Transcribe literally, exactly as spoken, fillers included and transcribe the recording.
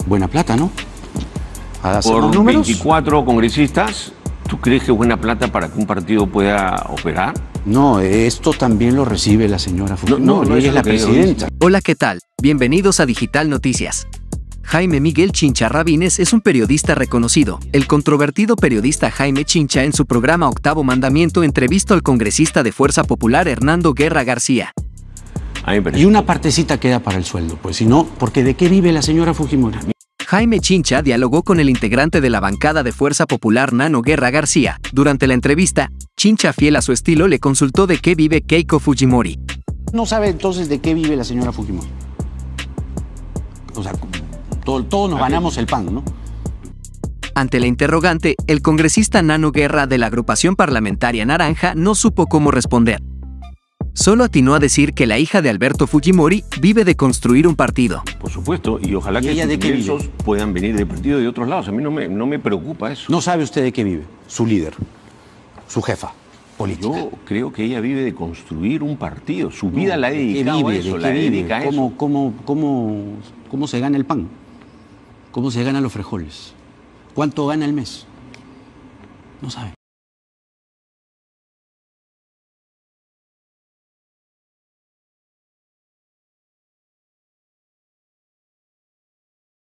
buena plata, ¿no? Por veinticuatro congresistas, ¿tú crees que es buena plata para que un partido pueda operar? No, esto también lo recibe la señora Fujimori, no, no, no, ella es la presidenta. Hola, ¿qué tal? Bienvenidos a Digital Noticias. Jaime Miguel Chincha Rabines es un periodista reconocido. El controvertido periodista Jaime Chincha en su programa Octavo Mandamiento entrevistó al congresista de Fuerza Popular Hernando Guerra García. Y una partecita queda para el sueldo, pues si no, porque ¿de qué vive la señora Fujimori? Jaime Chincha dialogó con el integrante de la bancada de Fuerza Popular Nano Guerra García. Durante la entrevista, Chincha, fiel a su estilo, le consultó de qué vive Keiko Fujimori. No sabe entonces de qué vive la señora Fujimori. O sea, todo, todos nos ganamos el pan, ¿no? Ante la interrogante, el congresista Nano Guerra de la agrupación parlamentaria Naranja no supo cómo responder. Solo atinó a decir que la hija de Alberto Fujimori vive de construir un partido. Por supuesto, y ojalá que sus ingresos puedan venir de partido de otros lados. A mí no me, no me preocupa eso. No sabe usted de qué vive, su líder, su jefa política. Yo creo que ella vive de construir un partido. Su vida no, la ha dedicado vive, a eso, ¿de la qué vive? dedica a ¿Cómo, eso. Cómo, cómo, ¿Cómo se gana el pan? ¿Cómo se ganan los frijoles? ¿Cuánto gana el mes? No sabe.